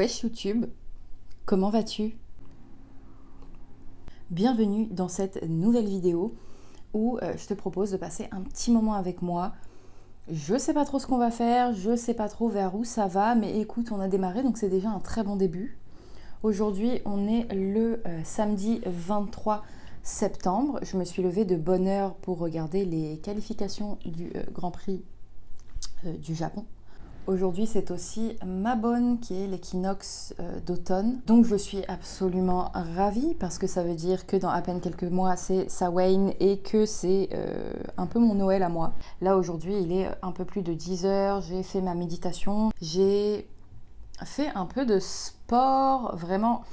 Wesh YouTube, comment vas-tu? Bienvenue dans cette nouvelle vidéo où je te propose de passer un petit moment avec moi. Je sais pas trop ce qu'on va faire, je sais pas trop vers où ça va, mais écoute, on a démarré donc c'est déjà un très bon début. Aujourd'hui, on est le samedi 23 septembre. Je me suis levée de bonne heure pour regarder les qualifications du Grand Prix du Japon. Aujourd'hui, c'est aussi Mabon qui est l'équinoxe d'automne. Donc je suis absolument ravie parce que ça veut dire que dans à peine quelques mois, c'est Samhain et que c'est un peu mon Noël à moi. Là, aujourd'hui, il est un peu plus de 10 heures. J'ai fait ma méditation. J'ai fait un peu de sport. Vraiment,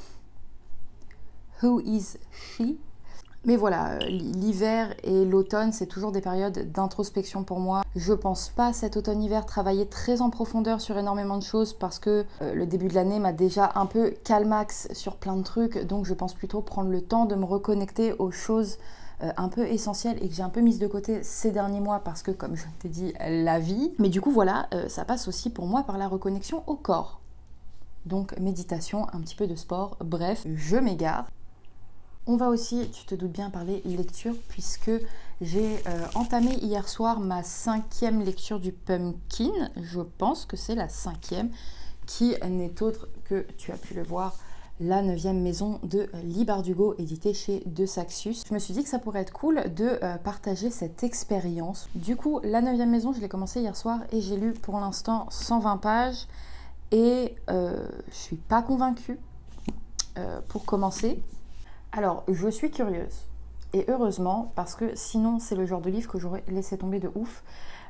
who is she? Mais voilà, l'hiver et l'automne, c'est toujours des périodes d'introspection pour moi. Je pense pas cet automne-hiver travailler très en profondeur sur énormément de choses parce que le début de l'année m'a déjà un peu calmax sur plein de trucs. Donc je pense plutôt prendre le temps de me reconnecter aux choses un peu essentielles et que j'ai un peu mises de côté ces derniers mois parce que, comme je t'ai dit, la vie. Mais du coup, voilà, ça passe aussi pour moi par la reconnexion au corps. Donc méditation, un petit peu de sport, bref, je m'égare. On va aussi, tu te doutes bien, parler lecture puisque j'ai entamé hier soir ma 5e lecture du Pumpkin. Je pense que c'est la 5e qui n'est autre que, tu as pu le voir, la 9e maison de Lee Bardugo, éditée chez De Saxus. Je me suis dit que ça pourrait être cool de partager cette expérience. Du coup, la 9e maison, je l'ai commencé hier soir et j'ai lu pour l'instant 120 pages et je suis pas convaincue pour commencer. Alors, je suis curieuse, et heureusement, parce que sinon, c'est le genre de livre que j'aurais laissé tomber de ouf.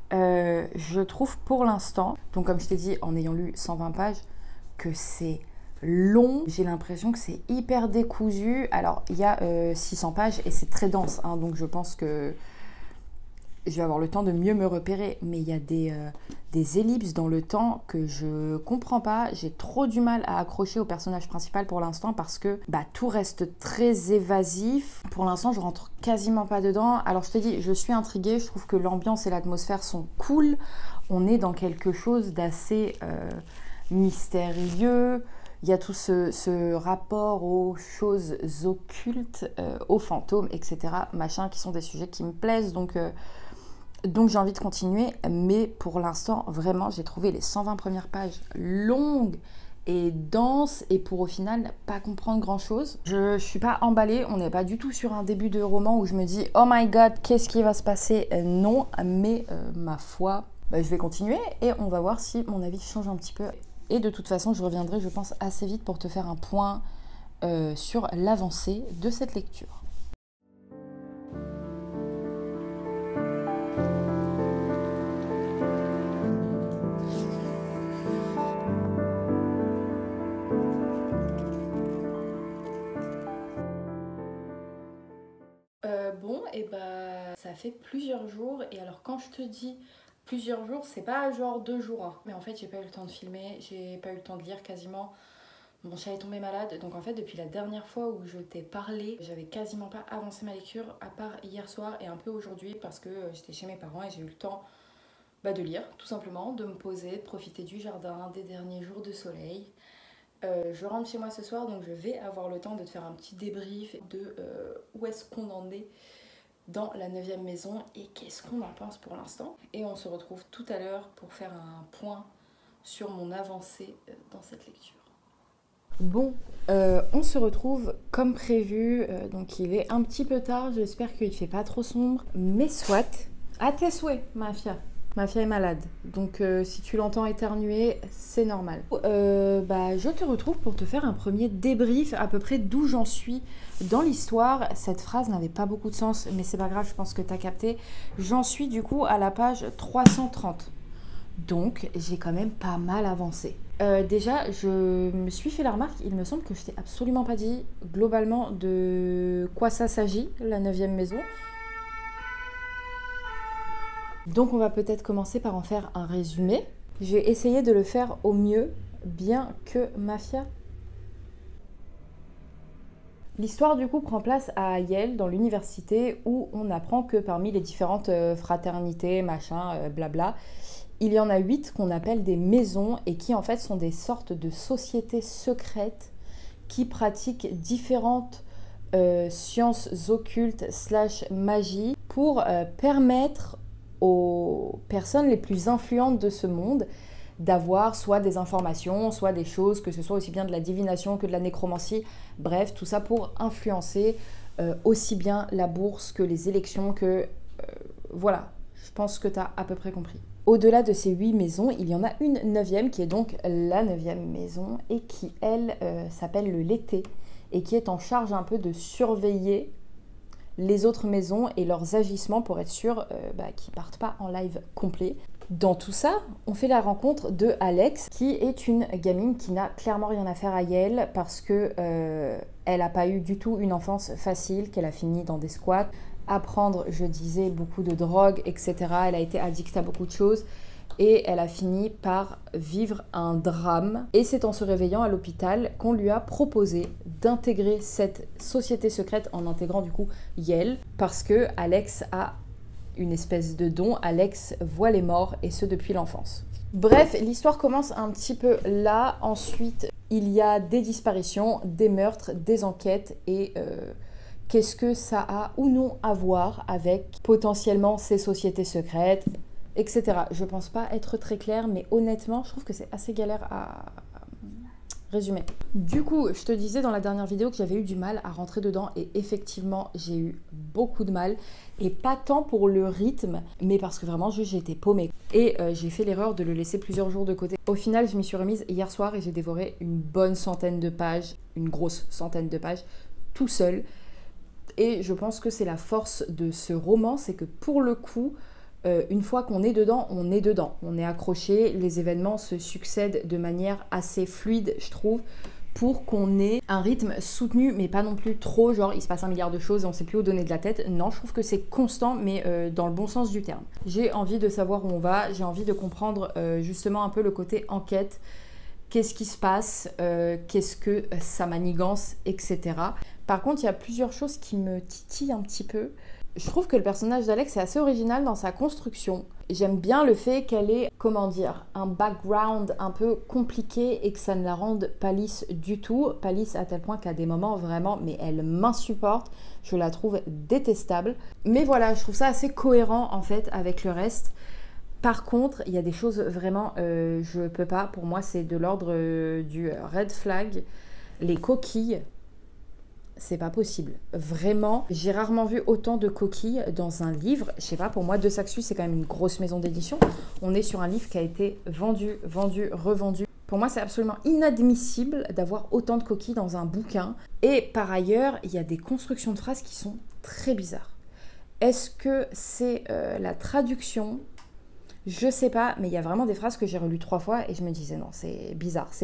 Je trouve pour l'instant, donc comme je t'ai dit, en ayant lu 120 pages, que c'est long. J'ai l'impression que c'est hyper décousu. Alors, il y a 600 pages et c'est très dense, hein, donc je pense que je vais avoir le temps de mieux me repérer, mais il y a des ellipses dans le temps que je comprends pas. J'ai trop du mal à accrocher au personnage principal pour l'instant parce que tout reste très évasif. Pour l'instant, je rentre quasiment pas dedans. Alors je te dis, je suis intriguée, je trouve que l'ambiance et l'atmosphère sont cool. On est dans quelque chose d'assez mystérieux. Il y a tout ce rapport aux choses occultes, aux fantômes, etc. Machin, qui sont des sujets qui me plaisent. Donc j'ai envie de continuer, mais pour l'instant, vraiment, j'ai trouvé les 120 premières pages longues et denses, et pour au final pas comprendre grand-chose. Je suis pas emballée, on n'est pas du tout sur un début de roman où je me dis « Oh my god, qu'est-ce qui va se passer ?» Non, mais ma foi, je vais continuer et on va voir si mon avis change un petit peu. Et de toute façon, je reviendrai, je pense, assez vite pour te faire un point sur l'avancée de cette lecture. Ça fait plusieurs jours, et alors quand je te dis plusieurs jours, c'est pas genre 2 jours, hein. Mais en fait j'ai pas eu le temps de filmer, j'ai pas eu le temps de lire quasiment. Mon chat est tombé malade, donc en fait depuis la dernière fois où je t'ai parlé, j'avais quasiment pas avancé ma lecture, à part hier soir et un peu aujourd'hui parce que j'étais chez mes parents et j'ai eu le temps de lire, tout simplement, de me poser, de profiter du jardin, des derniers jours de soleil. Je rentre chez moi ce soir, donc je vais avoir le temps de te faire un petit débrief de où est-ce qu'on en est dans la 9e maison et qu'est-ce qu'on en pense pour l'instant. Et on se retrouve tout à l'heure pour faire un point sur mon avancée dans cette lecture. Bon, on se retrouve comme prévu, donc il est un petit peu tard, j'espère qu'il ne fait pas trop sombre, mais soit, à tes souhaits, ma fille. Ma fille est malade, donc si tu l'entends éternuer, c'est normal. Je te retrouve pour te faire un premier débrief à peu près d'où j'en suis dans l'histoire. Cette phrase n'avait pas beaucoup de sens, mais c'est pas grave, je pense que tu as capté. J'en suis du coup à la page 330, donc j'ai quand même pas mal avancé. Déjà, je me suis fait la remarque, il me semble que je t'ai absolument pas dit globalement de quoi ça s'agit, la 9e maison. Donc on va peut-être commencer par en faire un résumé. Je vais essayer de le faire au mieux, bien que mafia. L'histoire du coup prend place à Yale, dans l'université, où on apprend que parmi les différentes fraternités, machin, blabla, Il y en a 8 qu'on appelle des maisons et qui en fait sont des sortes de sociétés secrètes qui pratiquent différentes sciences occultes / magie pour permettre aux personnes les plus influentes de ce monde d'avoir soit des informations, soit des choses, que ce soit aussi bien de la divination que de la nécromancie, bref, tout ça pour influencer aussi bien la bourse que les élections, que voilà, je pense que tu as à peu près compris. Au-delà de ces 8 maisons, il y en a une 9e qui est donc la 9e maison et qui, elle, s'appelle le Lété et qui est en charge un peu de surveiller les autres maisons et leurs agissements pour être sûr qu'ils partent pas en live complet. Dans tout ça, on fait la rencontre de Alex, qui est une gamine qui n'a clairement rien à faire à Yale parce que elle n'a pas eu du tout une enfance facile, qu'elle a fini dans des squats, à prendre, je disais, beaucoup de drogue, etc. Elle a été addicte à beaucoup de choses et elle a fini par vivre un drame. Et c'est en se réveillant à l'hôpital qu'on lui a proposé d'intégrer cette société secrète en intégrant du coup Yale, parce que Alex a une espèce de don, Alex voit les morts et ce depuis l'enfance. Bref, l'histoire commence un petit peu là. Ensuite, il y a des disparitions, des meurtres, des enquêtes et qu'est-ce que ça a ou non à voir avec potentiellement ces sociétés secrètes, etc. Je pense pas être très claire, mais honnêtement, je trouve que c'est assez galère à résumer. Du coup, je te disais dans la dernière vidéo que j'avais eu du mal à rentrer dedans et effectivement, j'ai eu beaucoup de mal. Et pas tant pour le rythme, mais parce que vraiment, juste j'étais paumée. Et j'ai fait l'erreur de le laisser plusieurs jours de côté. Au final, je m'y suis remise hier soir et j'ai dévoré une bonne centaine de pages, une grosse centaine de pages, tout seul. Et je pense que c'est la force de ce roman, c'est que pour le coup, une fois qu'on est dedans, on est dedans. On est accroché, les événements se succèdent de manière assez fluide, je trouve, pour qu'on ait un rythme soutenu, mais pas non plus trop, genre il se passe un milliard de choses et on sait plus où donner de la tête. Non, je trouve que c'est constant, mais dans le bon sens du terme. J'ai envie de savoir où on va, j'ai envie de comprendre justement un peu le côté enquête. Qu'est-ce qui se passe, qu'est-ce que ça manigance, etc. Par contre, il y a plusieurs choses qui me titillent un petit peu. Je trouve que le personnage d'Alex est assez original dans sa construction. J'aime bien le fait qu'elle ait, comment dire, un background un peu compliqué et que ça ne la rende pas lisse du tout. Pas lisse à tel point qu'à des moments, vraiment, mais elle m'insupporte. Je la trouve détestable. Mais voilà, je trouve ça assez cohérent en fait avec le reste. Par contre, il y a des choses vraiment, je peux pas. Pour moi, c'est de l'ordre du red flag. Les coquilles. C'est pas possible. Vraiment, j'ai rarement vu autant de coquilles dans un livre. Je sais pas, pour moi, De Saxus, c'est quand même une grosse maison d'édition. On est sur un livre qui a été vendu, revendu. Pour moi, c'est absolument inadmissible d'avoir autant de coquilles dans un bouquin. Et par ailleurs, il y a des constructions de phrases qui sont très bizarres. Est-ce que c'est la traduction ? Je sais pas, mais il y a vraiment des phrases que j'ai relues 3 fois et je me disais non, c'est bizarre. C'est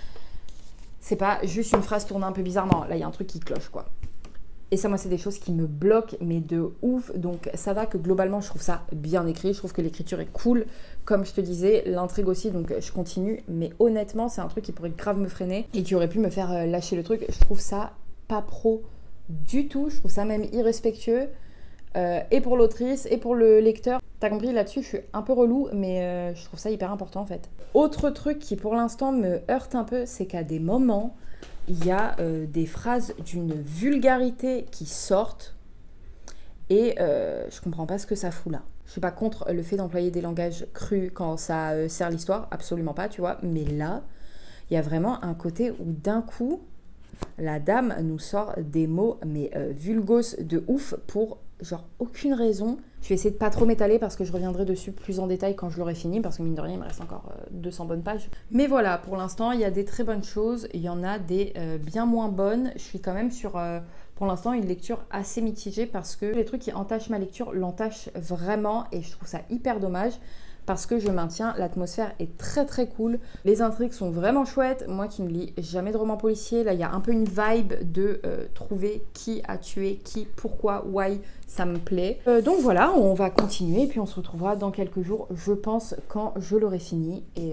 pas juste une phrase tournée un peu bizarrement. Là, il y a un truc qui cloche, quoi. Et ça, moi, c'est des choses qui me bloquent, mais de ouf. Donc, ça va que globalement, je trouve ça bien écrit. Je trouve que l'écriture est cool. Comme je te disais, l'intrigue aussi, donc je continue. Mais honnêtement, c'est un truc qui pourrait grave me freiner et qui aurait pu me faire lâcher le truc. Je trouve ça pas pro du tout. Je trouve ça même irrespectueux. Et pour l'autrice et pour le lecteur. T'as compris, là-dessus, je suis un peu relou, mais je trouve ça hyper important, en fait. Autre truc qui, pour l'instant, me heurte un peu, c'est qu'à des moments, il y a des phrases d'une vulgarité qui sortent et je comprends pas ce que ça fout là. Je suis pas contre le fait d'employer des langages crus quand ça sert l'histoire, absolument pas, tu vois. Mais là, il y a vraiment un côté où d'un coup, la dame nous sort des mots, mais vulgos de ouf pour genre aucune raison. Je vais essayer de pas trop m'étaler parce que je reviendrai dessus plus en détail quand je l'aurai fini, parce que mine de rien, il me reste encore 200 bonnes pages. Mais voilà, pour l'instant, il y a des très bonnes choses, il y en a des bien moins bonnes. Je suis quand même sur, pour l'instant, une lecture assez mitigée parce que les trucs qui entachent ma lecture l'entachent vraiment et je trouve ça hyper dommage. Parce que je maintiens, l'atmosphère est très très cool. Les intrigues sont vraiment chouettes. Moi qui ne lis jamais de romans policiers, là il y a un peu une vibe de trouver qui a tué qui, pourquoi, why, ça me plaît. Donc voilà, on va continuer et puis on se retrouvera dans quelques jours, je pense, quand je l'aurai fini. Et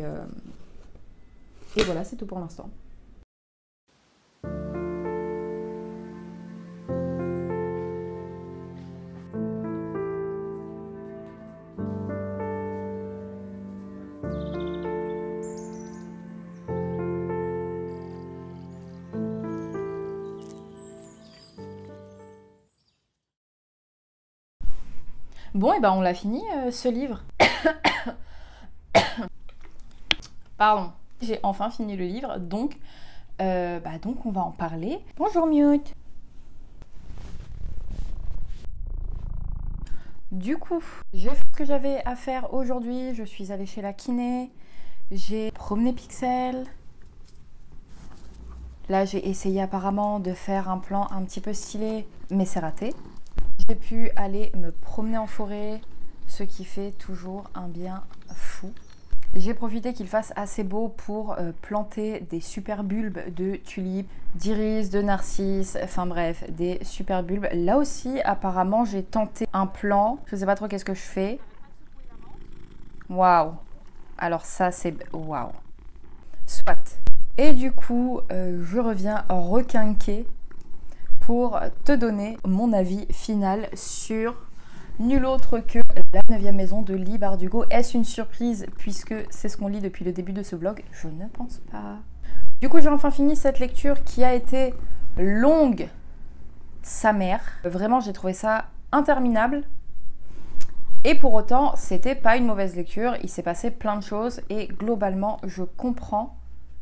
voilà, c'est tout pour l'instant. Bon, et ben on l'a fini ce livre. Pardon. J'ai enfin fini le livre, donc on va en parler. Bonjour Mute. Du coup, j'ai fait ce que j'avais à faire aujourd'hui. Je suis allée chez la kiné. J'ai promené Pixel. Là, j'ai essayé apparemment de faire un plan un petit peu stylé, mais c'est raté. J'ai pu aller me promener en forêt, ce qui fait toujours un bien fou. J'ai profité qu'il fasse assez beau pour planter des super bulbes de tulipes, d'iris, de narcisses, enfin bref, des super bulbes. Là aussi, apparemment, j'ai tenté un plan. Je sais pas trop qu'est-ce que je fais. Waouh! Alors ça, c'est... Waouh! Soit. Et du coup, je reviens requinquer pour te donner mon avis final sur nul autre que la 9e maison de Leigh Bardugo. Est-ce une surprise puisque c'est ce qu'on lit depuis le début de ce vlog? Je ne pense pas. Du coup, j'ai enfin fini cette lecture qui a été longue, sa mère. Vraiment, j'ai trouvé ça interminable. Et pour autant, c'était pas une mauvaise lecture. Il s'est passé plein de choses et globalement, je comprends.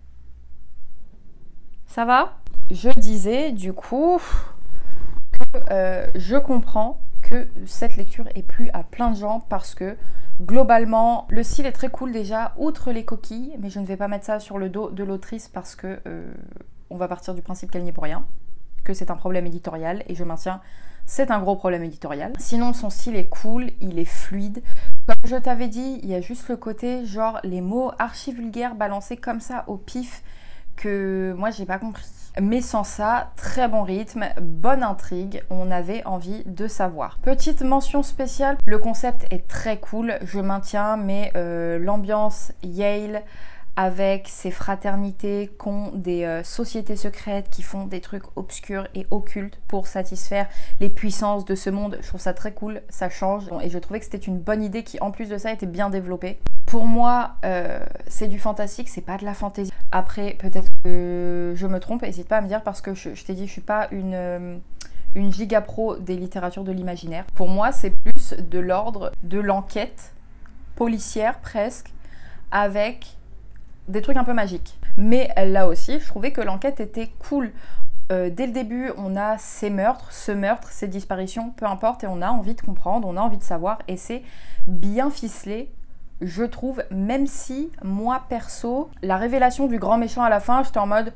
Ça va? Je disais du coup que je comprends que cette lecture est plu à plein de gens parce que globalement le style est très cool déjà, outre les coquilles, mais je ne vais pas mettre ça sur le dos de l'autrice parce que on va partir du principe qu'elle n'y est pour rien, que c'est un problème éditorial et je maintiens, c'est un gros problème éditorial. Sinon son style est cool, il est fluide. Comme je t'avais dit, il y a juste le côté genre les mots archi vulgaires balancés comme ça au pif que moi j'ai pas compris. Mais sans ça, très bon rythme, bonne intrigue, on avait envie de savoir. Petite mention spéciale, le concept est très cool, je maintiens, mais l'ambiance Yale avec ces fraternités qu'ont des sociétés secrètes qui font des trucs obscurs et occultes pour satisfaire les puissances de ce monde, je trouve ça très cool, ça change et je trouvais que c'était une bonne idée qui en plus de ça était bien développée. Pour moi, c'est du fantastique, c'est pas de la fantaisie. Après, peut-être que je me trompe, n'hésite pas à me dire parce que je t'ai dit, je suis pas une giga pro des littératures de l'imaginaire. Pour moi, c'est plus de l'ordre de l'enquête policière presque, avec des trucs un peu magiques. Mais là aussi, je trouvais que l'enquête était cool. Dès le début, on a ces meurtres, ce meurtre, ces disparitions, peu importe, et on a envie de comprendre, on a envie de savoir, et c'est bien ficelé, je trouve, même si, moi, perso, la révélation du grand méchant à la fin, j'étais en mode...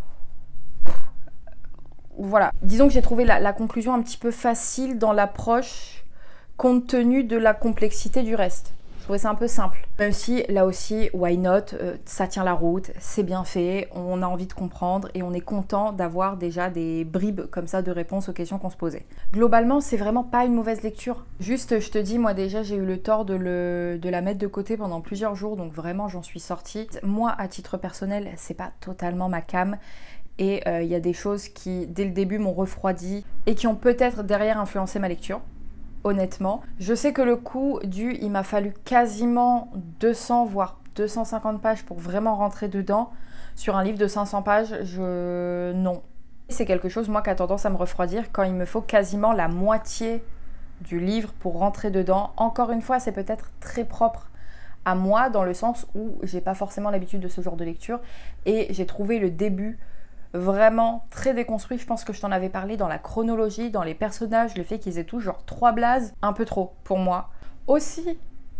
Voilà. Disons que j'ai trouvé la conclusion un petit peu facile dans l'approche, compte tenu de la complexité du reste. Je trouvais ça un peu simple. Même si, là aussi, why not, ça tient la route, c'est bien fait, on a envie de comprendre et on est content d'avoir déjà des bribes comme ça de réponses aux questions qu'on se posait. Globalement, c'est vraiment pas une mauvaise lecture. Juste, je te dis, moi déjà, j'ai eu le tort de la mettre de côté pendant plusieurs jours, donc vraiment, j'en suis sortie. Moi, à titre personnel, c'est pas totalement ma came. Et il y a des choses qui, dès le début, m'ont refroidi et qui ont peut-être derrière influencé ma lecture. Honnêtement, je sais que le coup il m'a fallu quasiment 200 voire 250 pages pour vraiment rentrer dedans. Sur un livre de 500 pages, non. C'est quelque chose, moi, qui a tendance à me refroidir quand il me faut quasiment la moitié du livre pour rentrer dedans. Encore une fois, c'est peut-être très propre à moi dans le sens où j'ai pas forcément l'habitude de ce genre de lecture et j'ai trouvé le début vraiment très déconstruit. Je pense que je t'en avais parlé dans la chronologie, dans les personnages, le fait qu'ils aient tous genre 3 blazes, un peu trop pour moi. Aussi,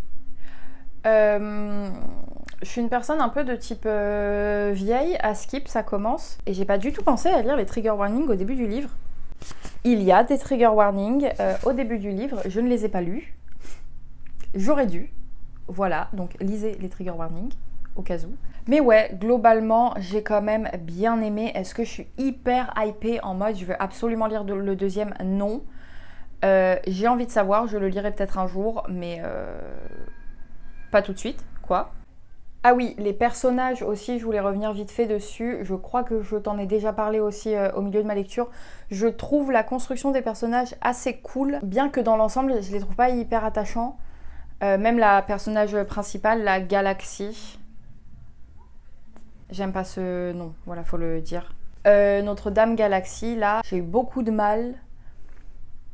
je suis une personne un peu de type vieille, à skip, ça commence. Et j'ai pas du tout pensé à lire les trigger warnings au début du livre. Il y a des trigger warnings au début du livre, je ne les ai pas lus. J'aurais dû. Voilà, donc lisez les trigger warnings au cas où. Mais ouais, globalement, j'ai quand même bien aimé. Est-ce que je suis hyper hypée en mode je veux absolument lire le deuxième? Non. J'ai envie de savoir, je le lirai peut-être un jour, mais pas tout de suite, quoi. Ah oui, les personnages aussi, je voulais revenir vite fait dessus. Je crois que je t'en ai déjà parlé aussi au milieu de ma lecture. Je trouve la construction des personnages assez cool, bien que dans l'ensemble, je les trouve pas hyper attachants. Même la personnage principale, la Galaxie. J'aime pas ce nom, voilà, faut le dire. Notre Dame Galaxie, là, j'ai eu beaucoup de mal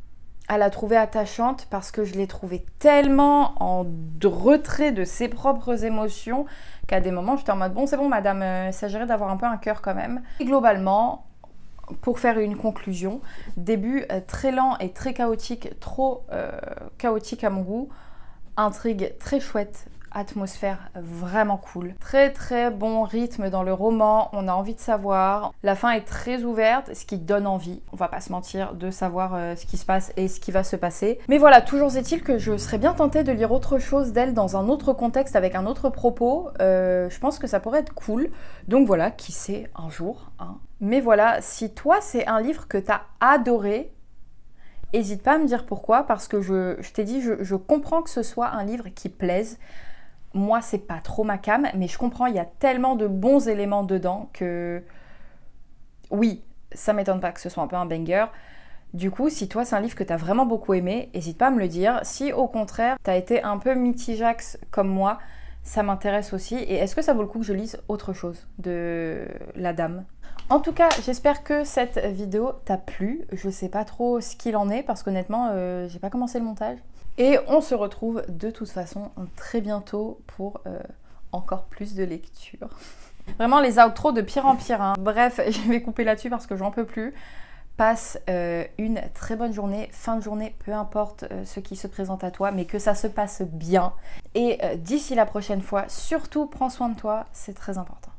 à la trouver attachante parce que je l'ai trouvée tellement en retrait de ses propres émotions qu'à des moments, j'étais en mode, bon, c'est bon, madame, il s'agirait d'avoir un peu un cœur quand même. Et globalement, pour faire une conclusion, début très lent et très chaotique, trop chaotique à mon goût, intrigue très chouette, atmosphère vraiment cool. Très très bon rythme dans le roman, on a envie de savoir. La fin est très ouverte, ce qui donne envie, on va pas se mentir, de savoir ce qui se passe et ce qui va se passer. Mais voilà, toujours est-il que je serais bien tentée de lire autre chose d'elle dans un autre contexte, avec un autre propos. Je pense que ça pourrait être cool. Donc voilà, qui sait, un jour. Hein. Mais voilà, si toi c'est un livre que t'as adoré, n'hésite pas à me dire pourquoi, parce que je t'ai dit, je comprends que ce soit un livre qui plaise. Moi, c'est pas trop ma came, mais je comprends, il y a tellement de bons éléments dedans que... Oui, ça m'étonne pas que ce soit un peu un banger. Du coup, si toi, c'est un livre que t'as vraiment beaucoup aimé, n'hésite pas à me le dire. Si, au contraire, t'as été un peu mitigeax comme moi, ça m'intéresse aussi. Et est-ce que ça vaut le coup que je lise autre chose de La Dame ? En tout cas, j'espère que cette vidéo t'a plu. Je sais pas trop ce qu'il en est, parce qu'honnêtement, j'ai pas commencé le montage. Et on se retrouve de toute façon très bientôt pour encore plus de lecture. Vraiment les outros de pire en pire. Hein. Bref, je vais couper là-dessus parce que j'en peux plus. Passe une très bonne journée, fin de journée, peu importe ce qui se présente à toi, mais que ça se passe bien. Et d'ici la prochaine fois, surtout prends soin de toi, c'est très important.